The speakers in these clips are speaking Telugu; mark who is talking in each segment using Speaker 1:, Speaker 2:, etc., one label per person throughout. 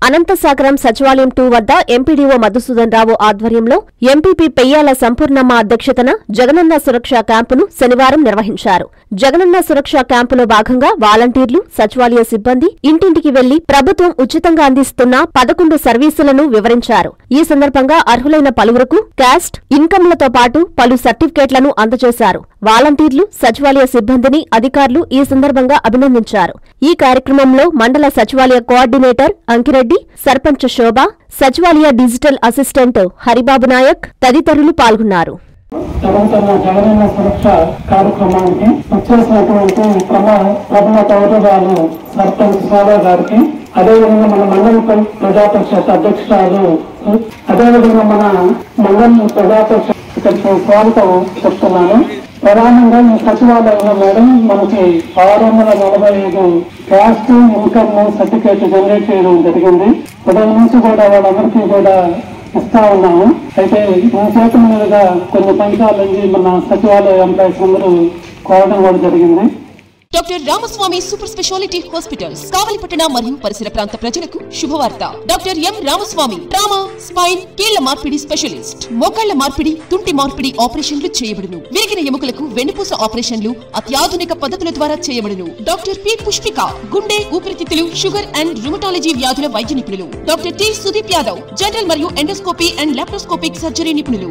Speaker 1: అనంతసాగరం సచివాలయం 2 వద్ద ఎంపీడీఓ మధుసూదన్ రావు ఆధ్వర్యంలో ఎంపీపీ పెయ్యాల సంపూర్ణమ్మ అధ్యక్షతన జగనన్న సురక్ష క్యాంపును శనివారం నిర్వహించారు. జగనన్న సురక్ష క్యాంపులో భాగంగా వాలంటీర్లు, సచివాలయ సిబ్బంది ఇంటింటికి వెళ్లి ప్రభుత్వం ఉచితంగా అందిస్తున్న 11 సర్వీసులను వివరించారు. ఈ సందర్భంగా అర్హులైన పలువురకు క్యాస్ట్, ఇన్కమ్లతో పాటు పలు సర్టిఫికేట్లను అందజేశారు. వాలంటీర్లు, సచివాలయ సిబ్బందిని అధికారులు ఈ సందర్భంగా అభినందించారు. ఈ కార్యక్రమంలో మండల సచివాలయ కోఆర్డినేటర్ అంకిరెడ్డి, సర్పంచ్ శోభ, సచివాలయ డిజిటల్ అసిస్టెంట్ హరిబాబు నాయక్ తదితరులు పాల్గొన్నారు.
Speaker 2: జగనన్న సురక్ష కార్యక్రమానికి వచ్చేసినటువంటి ప్రథమ పౌరురాలు సర్పంచ్ శోభ గారికి, అదేవిధంగా మన మండల ప్రజా పరిషత్ అధ్యక్షురాలు, అదేవిధంగా మన మండల ప్రజా పరిషత్ స్వాగతం చెప్తున్నాను. ప్రధానంగా ఈ సచివాలయంలో మేడం మనకి 645 క్యాస్ట్, ఇన్కమ్ సర్టిఫికేట్ జనరేట్ చేయడం జరిగింది. ఉదయం నుంచి కూడా వాళ్ళందరికీ కూడా ఇస్తా ఉన్నాము. అయితే మా చేతుల మీదుగా కొన్ని పంచాలని మన సచివాలయ ఎంప్లాయీస్ అందరూ కోరడం కూడా జరిగింది.
Speaker 3: Doctor Ramaswamy super speciality hospitals కావలిపట్టణ మరియు పరిసర ప్రాంత ప్రజలకు శుభవార్త. Doctor M Ramaswamy trauma, spine, కీళ్ల మార్పిడి స్పెషలిస్ట్. మోకాళ్ల మార్పిడి, తుంటి మార్పిడి ఆపరేషన్లు చేయబడును. విరిగిన ఎముకలకు వెన్నుపూస ఆపరేషన్లు అత్యాధునిక పద్ధతుల ద్వారా చేయబడును. డాక్టర్ పి పుష్పిక గుండె, ఊపిరితిత్తులు, షుగర్ అండ్ రుమటాలజీ వ్యాధుల వైద్య నిపుణులు. Doctor T Sudeep Yadav general మరియు ఎండోస్కోపీ అండ్ లాప్రోస్కోపిక్ సర్జరీ నిపుణులు.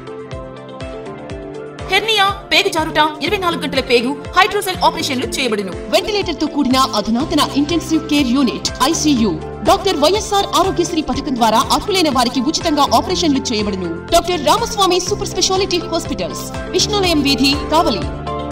Speaker 3: హెర్నియా, పేగు జారుట, 24 గంటల పేగు, హైడ్రోసెల్ ఆపరేషన్లు చేయబడును. వెంటిలేటర్ తో కూడిన అధునాతన intensive care unit ICU. Doctor YSR Arogyasri పథకం ద్వారా అర్హులైన వారికి ఉచితంగా ఆపరేషన్లు చేయబడును. Doctor Ramaswamy super speciality hospitals, విష్ణులయం వీధి, కావలి.